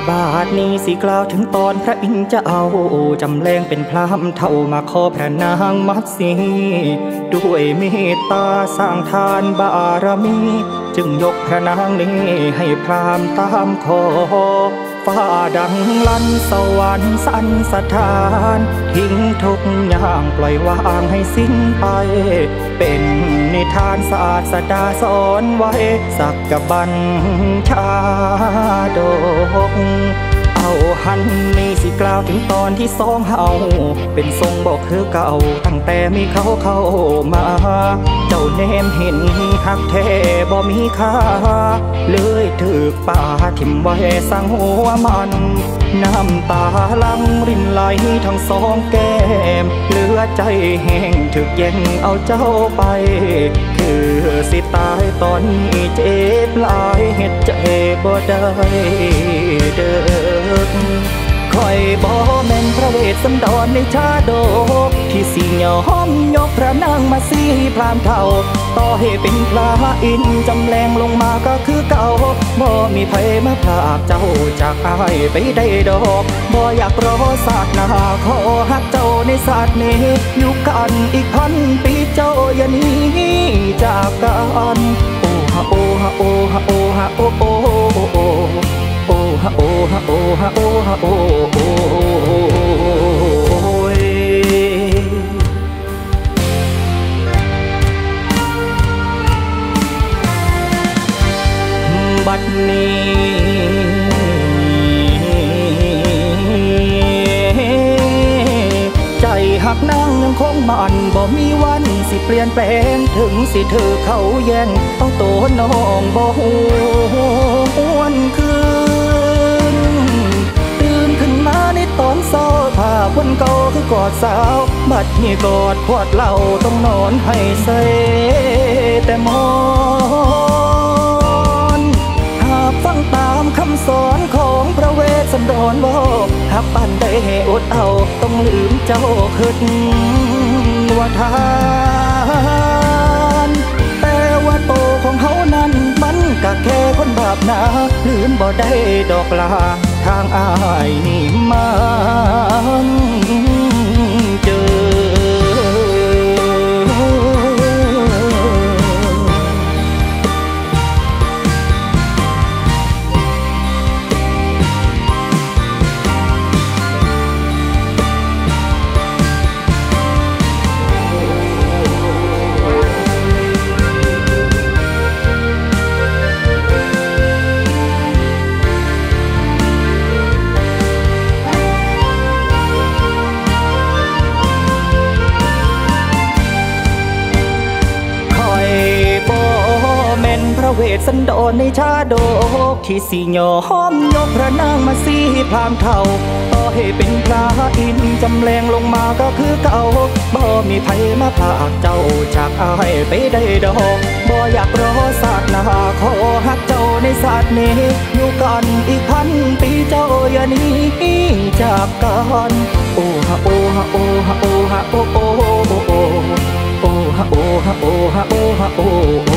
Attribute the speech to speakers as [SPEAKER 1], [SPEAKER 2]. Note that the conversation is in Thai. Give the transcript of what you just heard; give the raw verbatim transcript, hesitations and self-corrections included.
[SPEAKER 1] บาทนี้สิกล่าวถึงตอนพระอินทร์จะเอาจำแรงเป็นพรามเท่ามาขอพระนางมัตสีด้วยเมตตาสร้างทานบารมีจึงยกพระนางนี้ให้พรามตามขอฟ้าดังลั่นสวรรค์สั่นสถานทิ้งทุกอย่างปล่อยวางให้สิ้นไปเป็นนิทานศาสดาสอนไว้สักกบัญชาดกเอาหันนี้สิกล่าวถึงตอนที่สองเฮาเป็นทรงบอกคือเก่าตั้งแต่มีเขาเข้ามาเจ้าเนมเห็นหักแท้บ่มีค่าเลยถือป่าทิมไว้สร้างหัวมันน้ำตาลังรินไหลทั้งสองแก้มเหลือใจแห้งถึกเย็นเอาเจ้าไปคือสิตายตอนนี้เจ็บหลายเหตุใจบ่ได้เด้อคอยบ่แม่นพระเวสสันดรในชาดกที่สิยอมยกพระนางมาสีพรามเท่าต่อให้เป็นพระอินทร์จำแรงลงมาก็คือเก่าบ่มีไผมาพรากเจ้าจากอายไปได้ดอกบ่อยากรอศาสนาขอฮักเจ้าในศาสตร์นี้อยู่กันอีกพันปีเจ้าอย่าหนีจากกันโอ้ฮะโอ้ฮะโอ้ฮะโอ้ฮะโอ้โอ้โอ้โอ้ฮะโอ้ฮะโอ้ฮะโอ้ฮะโอ้โอ้บัดนี้ใจหักนางยังคงมันบ่มีวันสิเปลี่ยนแปลงถึงสิเธอเขาแย่งเอาตัวน้องบ่หวนคืนตื่นขึ้นมาในตอนเช้าภาพวันเก่าคือกอดสาวบัดนี้กอดขวดเหล้าต้องนอนให้เสแต่มอนหากฟังตามคำสอนของพระเวสสันดรว่าหากปันได้อดเอาต้องลืมเจ้าขึ้นว่าทานแต่ว่าโตของเขานั้นมันก็แค่คนบาปนาลืมบ่ได้ดอกลาทางอายนี่มันเจอเวสสันดรในชาดกที่สิยอมยกพระนางมาสีพรามเท่าต่อให้เป็นพระอินทร์จำแรงลงมาก็คือเก่าบ่มีไผมาพากเจ้าจากอายไปได้ดอกบ่อยากรอศาสนาขอฮักเจ้าในศาสตร์นี้อยู่กันอีกพันปีเจ้าอย่าหนีจากกันโอ้ฮะโอ้ฮะโอ้ฮะโอ้ฮะโอ้โอ้โอ้โอ้ฮะโอ้ฮะโอ้ฮะโอ้ฮะโอ้